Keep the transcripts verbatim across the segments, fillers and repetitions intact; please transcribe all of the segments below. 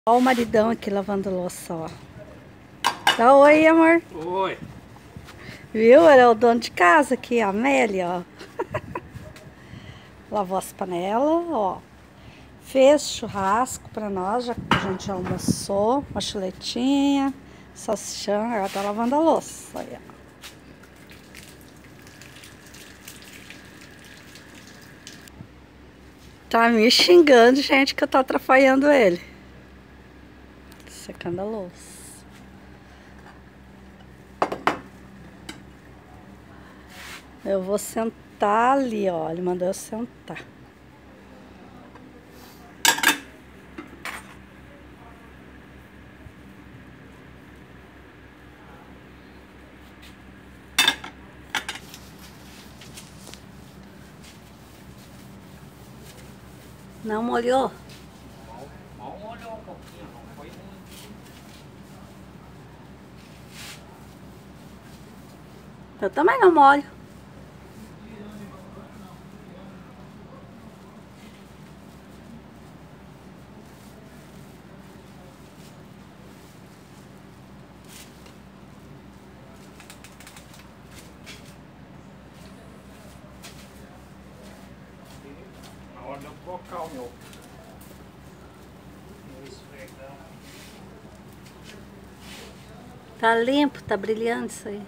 Olha o maridão aqui lavando louça, ó. Dá oi, amor. Oi. Viu? Era o dono de casa aqui, a Amélia, ó. Lavou as panelas, ó. Fez churrasco pra nós, já que a gente já almoçou. Uma chuletinha, salsichão. Agora tá lavando a louça, aí, ó. Tá me xingando, gente, que eu tô atrapalhando ele. Secando a louça. Eu vou sentar ali, ó. Ele mandou eu sentar. Não molhou? Mal molhou um pouquinho, não foi muito. Eu também não molho. Na hora de eu colocar o meu, meu esfregão. Tá limpo, tá brilhando isso aí.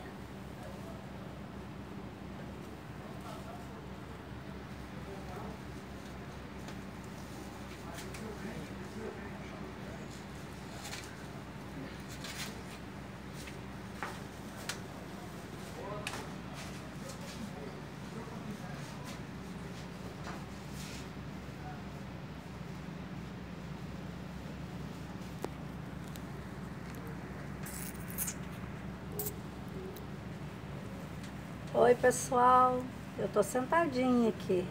Oi, pessoal. Eu tô sentadinha aqui.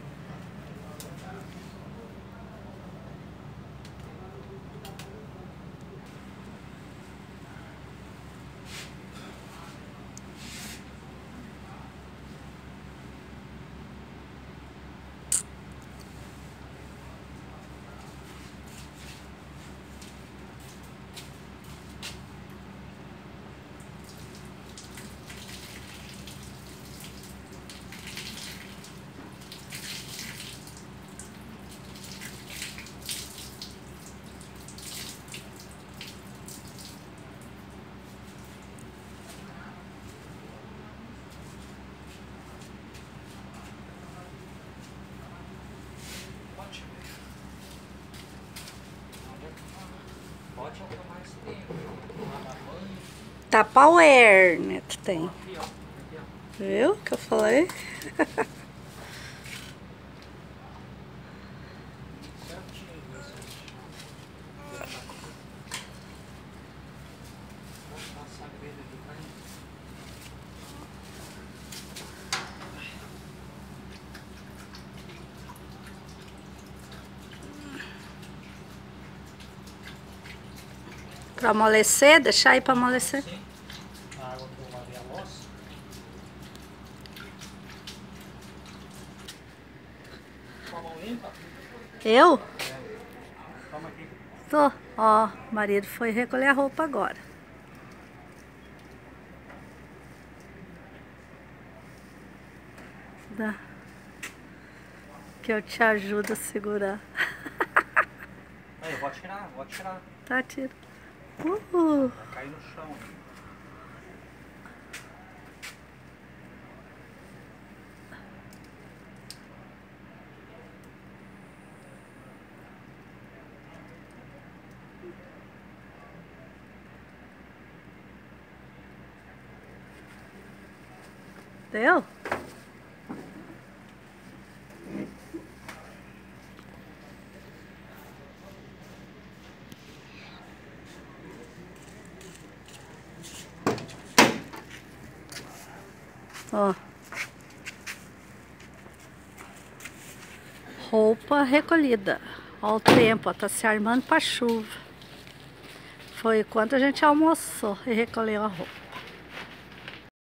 Pode jogar mais tempo. Tá power, né? Tu tem. Aqui, ó. Aqui, ó. Viu que eu falei? Certinho isso. Vou passar a grelha aqui pra mim. Pra amolecer, deixar aí pra amolecer. Sim. A água que eu lavei a louça. Com a mão limpa? Eu? É. Toma aqui. Tô. Ó, o marido foi recolher a roupa agora. Dá. Que eu te ajudo a segurar. Aí, eu vou tirar, vou tirar. Tá, tira. Uhul. Vai cair no chão. Deu? Ó. Roupa recolhida. Ó o tempo, ó, tá se armando pra chuva. Foi quando a gente almoçou e recolheu a roupa.